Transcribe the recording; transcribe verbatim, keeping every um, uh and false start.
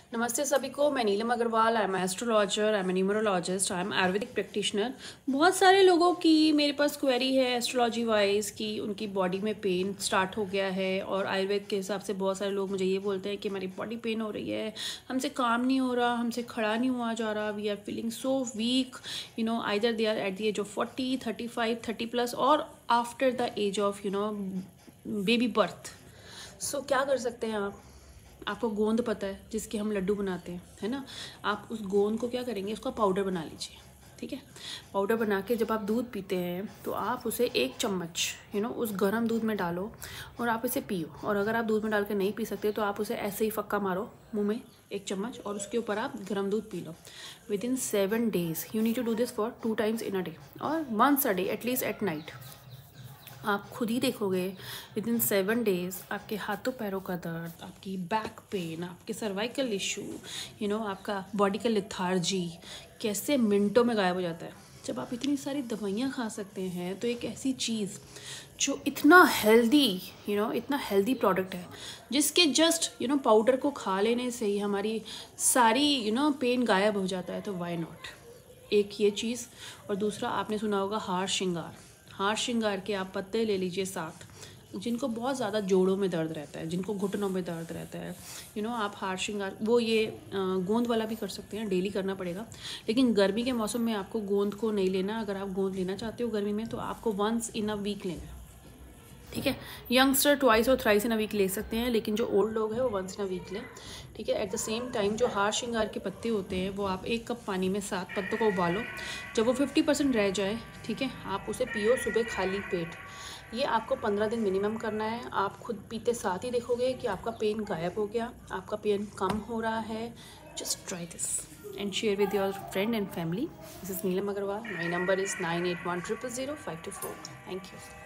नमस्ते सभी को। मैं Neelam Agarwal. I am astrologer, I am numerologist, I am Ayurvedic practitioner. बहुत सारे लोगों की मेरे पास क्वेरी है एस्ट्रोलॉजी वाइज कि उनकी बॉडी में पेन स्टार्ट हो गया है, और आयुर्वेद के हिसाब से बहुत सारे लोग मुझे ये बोलते हैं कि हमारी बॉडी पेन हो रही है, हमसे काम नहीं हो रहा, हमसे खड़ा नहीं हुआ जा रहा, we are feeling so weak, you know either they are at the age of forty, thirty five, thirty plus और after the age of you know baby birth. So क्या कर सकते हैं आप? आपको गोंद पता है जिसके हम लड्डू बनाते हैं, है ना? आप उस गोंद को क्या करेंगे, उसका पाउडर बना लीजिए। ठीक है, पाउडर बना के जब आप दूध पीते हैं तो आप उसे एक चम्मच यू नो उस गर्म दूध में डालो और आप इसे पियो। और अगर आप दूध में डाल के नहीं पी सकते तो आप उसे ऐसे ही फक्का मारो मुंह में एक चम्मच, और उसके ऊपर आप गर्म दूध पी लो। Within seven days you need to do this for two times in a day और once a day at least at night. आप खुद ही देखोगे विद इन सेवन डेज आपके हाथों पैरों का दर्द, आपकी बैक पेन, आपके सर्वाइकल इशू, यू नो आपका बॉडी का लिथार्जी कैसे मिनटों में गायब हो जाता है। जब आप इतनी सारी दवाइयाँ खा सकते हैं तो एक ऐसी चीज़ जो इतना हेल्दी यू नो इतना हेल्दी प्रोडक्ट है, जिसके जस्ट यू नो पाउडर को खा लेने से ही हमारी सारी यू नो पेन गायब हो जाता है, तो वाई नॉट। एक ये चीज़, और दूसरा आपने सुना होगा हार श्रृंगार। हार श्रृंगार के आप पत्ते ले लीजिए साथ, जिनको बहुत ज़्यादा जोड़ों में दर्द रहता है, जिनको घुटनों में दर्द रहता है, यू नो आप हार श्रृंगार वो ये गोंद वाला भी कर सकते हैं, डेली करना पड़ेगा। लेकिन गर्मी के मौसम में आपको गोंद को नहीं लेना। अगर आप गोंद लेना चाहते हो गर्मी में तो आपको वंस इन अ वीक लेना है। ठीक है, यंगस्टर ट्वाइस और थ्राइस इन अ वीक ले सकते हैं, लेकिन जो ओल्ड लोग हैं वो वंस इन अ वीक लें। ठीक है, एट द सेम टाइम जो हार श्रृंगार के पत्ते होते हैं वो आप एक कप पानी में सात पत्तों को उबालो। जब वो फिफ्टी परसेंट रह जाए, ठीक है, आप उसे पियो सुबह खाली पेट। ये आपको पंद्रह दिन मिनिमम करना है। आप खुद पीते साथ ही देखोगे कि आपका पेन गायब हो गया, आपका पेन कम हो रहा है। Just try this and share with your friend and family. This is Neelam Agarwal. My number is nine eight one triple zero five two four. Thank you.